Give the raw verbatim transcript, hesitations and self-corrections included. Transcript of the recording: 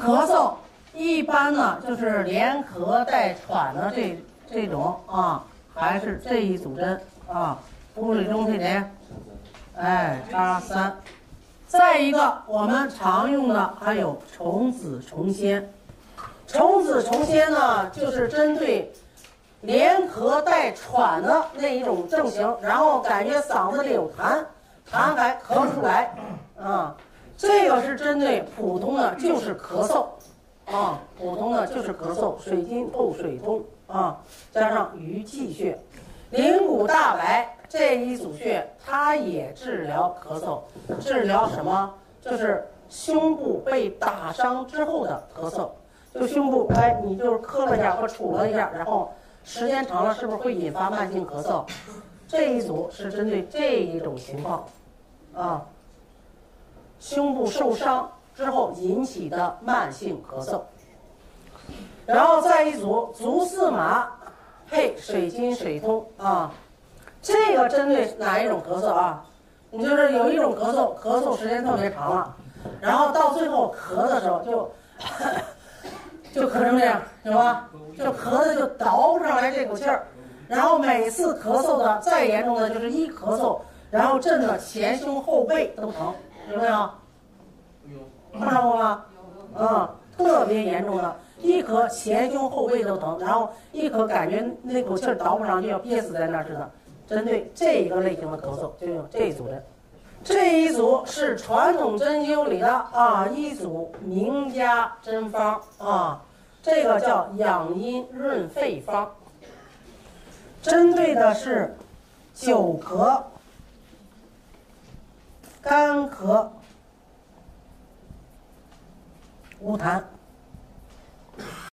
咳嗽一般呢就是连咳带喘的这这种啊，还是这一组针啊，补水中退炎，哎，扎三。再一个，我们常用的还有虫子虫仙。虫子虫仙呢，就是针对连咳带喘的那一种症型，然后感觉嗓子里有痰，痰还咳不出来，啊，这个是针对普通的，就是咳嗽，啊，普通的就是咳嗽，水津透水通啊，加上鱼际穴、灵骨大白这一组穴，它也治疗咳嗽，治疗什么？就是胸部被打伤之后的咳嗽。就胸部，哎，你就是磕了一下或杵了一下，然后时间长了，是不是会引发慢性咳嗽？这一组是针对这一种情况，啊，胸部受伤之后引起的慢性咳嗽。然后再一组足四马配水津水通啊，这个针对哪一种咳嗽啊？你就是有一种咳嗽，咳嗽时间特别长了，然后到最后咳的时候就。就咳成这样，是吧？就咳的就倒不上来这口气儿，然后每次咳嗽的再严重的就是一咳嗽，然后震的前胸后背都疼，有没有？有，看到过吗？嗯，特别严重的，一咳前胸后背都疼，然后一咳感觉那口气儿倒不上，就要憋死在那儿似的。针对这个类型的咳嗽，就用这一组针。这一组是传统针灸里的啊一组名家针方啊，这个叫养阴润肺方，针对的是久咳、干咳、无痰。